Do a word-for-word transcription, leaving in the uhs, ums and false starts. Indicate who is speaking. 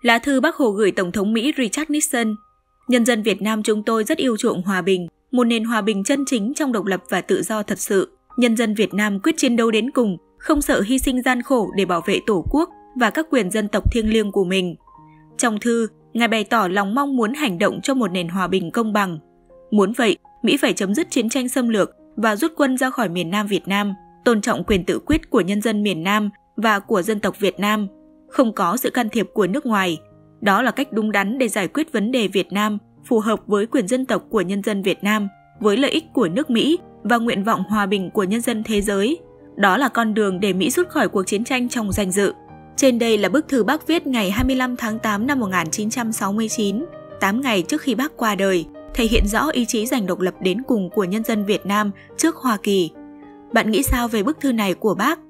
Speaker 1: Lá thư Bác Hồ gửi Tổng thống Mỹ Richard Nixon. Nhân dân Việt Nam chúng tôi rất yêu chuộng hòa bình, một nền hòa bình chân chính trong độc lập và tự do thật sự. Nhân dân Việt Nam quyết chiến đấu đến cùng, không sợ hy sinh gian khổ để bảo vệ Tổ quốc và các quyền dân tộc thiêng liêng của mình. Trong thư, Ngài bày tỏ lòng mong muốn hành động cho một nền hòa bình công bằng. Muốn vậy, Mỹ phải chấm dứt chiến tranh xâm lược và rút quân ra khỏi miền Nam Việt Nam, tôn trọng quyền tự quyết của nhân dân miền Nam và của dân tộc Việt Nam, không có sự can thiệp của nước ngoài. Đó là cách đúng đắn để giải quyết vấn đề Việt Nam, phù hợp với quyền dân tộc của nhân dân Việt Nam, với lợi ích của nước Mỹ và nguyện vọng hòa bình của nhân dân thế giới. Đó là con đường để Mỹ rút khỏi cuộc chiến tranh trong danh dự. Trên đây là bức thư Bác viết ngày hai mươi lăm tháng tám năm một nghìn chín trăm sáu mươi chín, tám ngày trước khi Bác qua đời, thể hiện rõ ý chí giành độc lập đến cùng của nhân dân Việt Nam trước Hoa Kỳ. Bạn nghĩ sao về bức thư này của Bác?